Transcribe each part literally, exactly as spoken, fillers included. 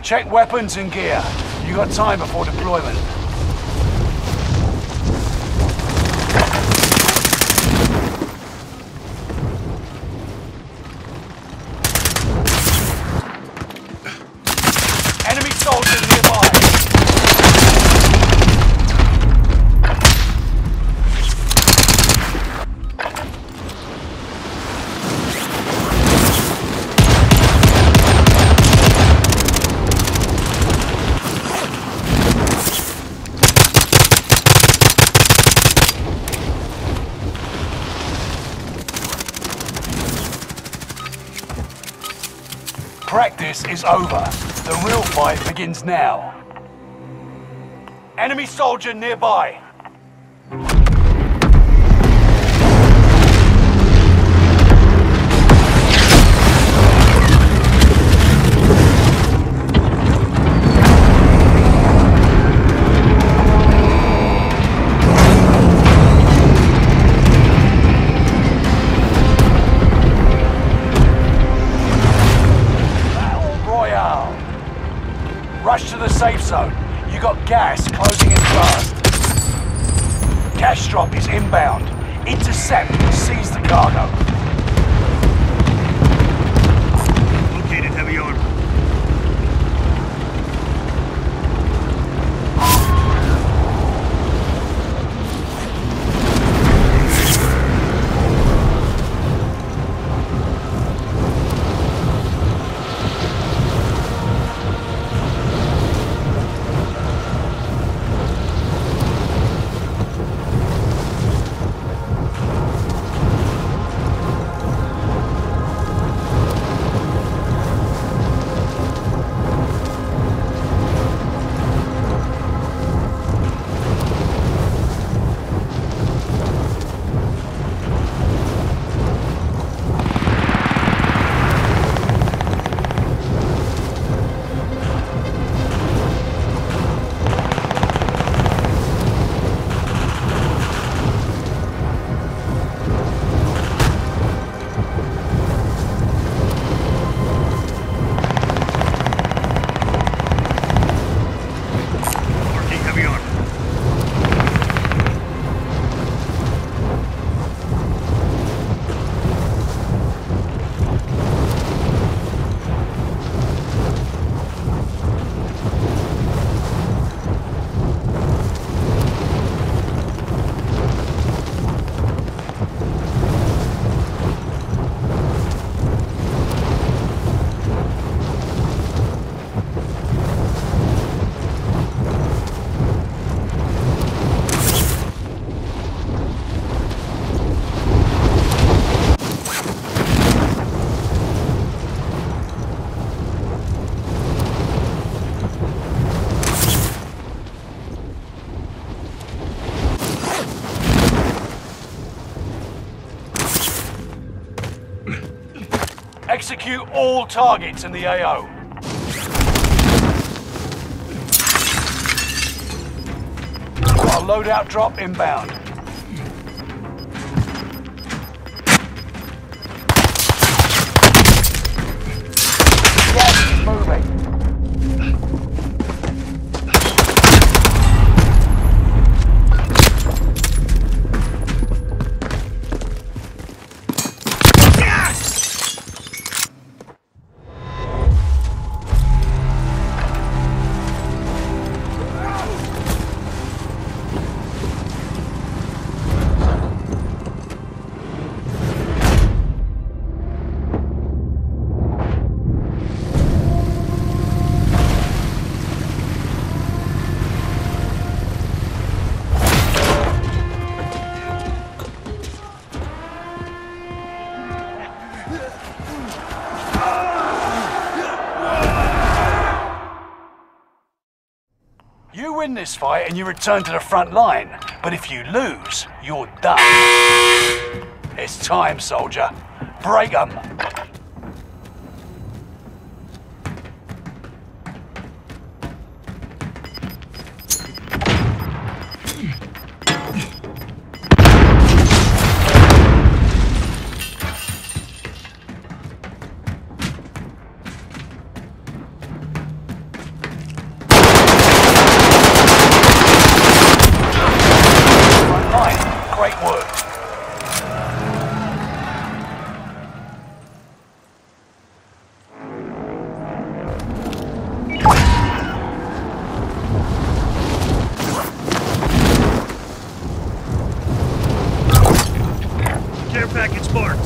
Check weapons and gear. You got time before deployment. Enemy soldiers nearby. Practice is over. The real fight begins now. Enemy soldier nearby. Rush to the safe zone. You got gas closing in fast. Cash drop is inbound. Intercept and seize the cargo. Located heavy armor. Execute all targets in the A O. Got a loadout drop inbound. Gas is moving. You win this fight and you return to the front line, but if you lose, you're done. It's time, soldier. Break 'em. Care package marked.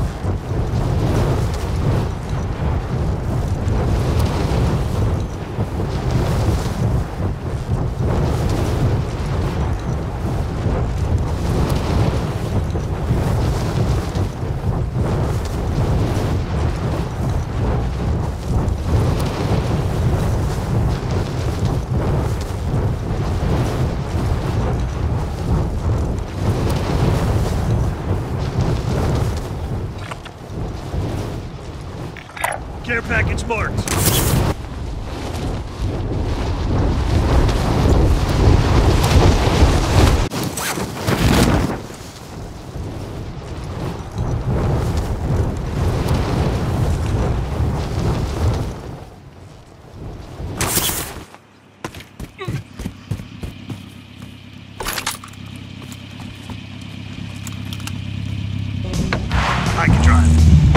Care package marked. I can drive.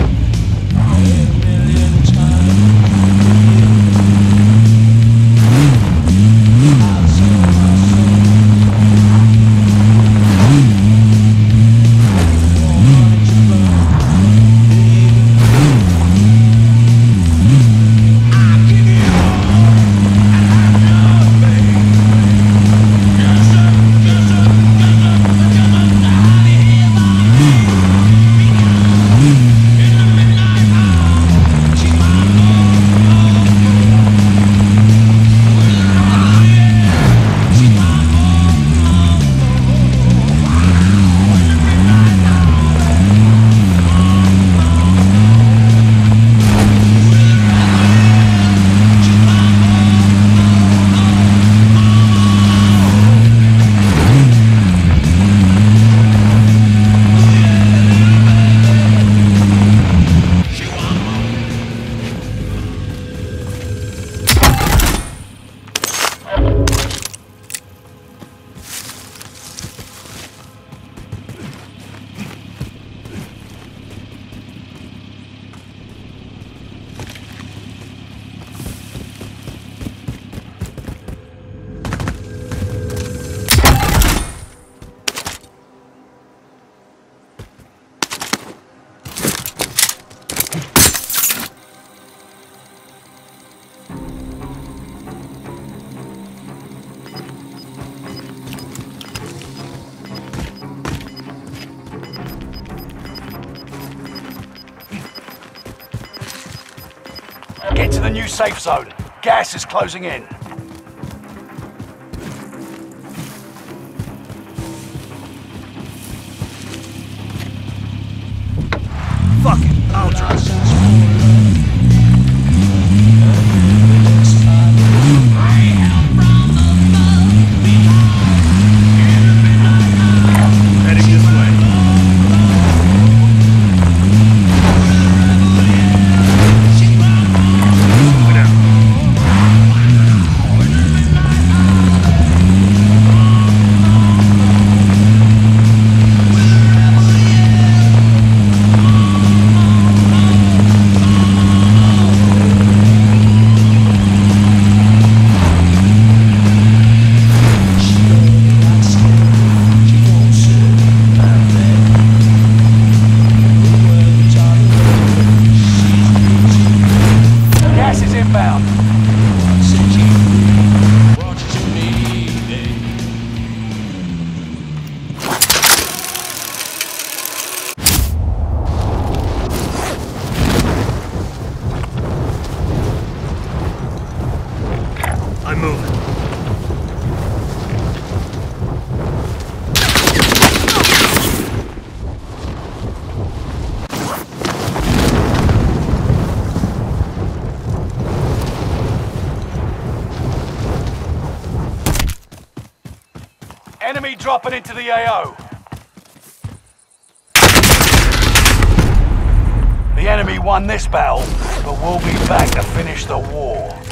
Get to the new safe zone. Gas is closing in. Fuck it, I'll drive. Heading this way. Moving out. Gas is inbound. I'm moving. Enemy dropping into the A O. The enemy won this battle, but we'll be back to finish the war.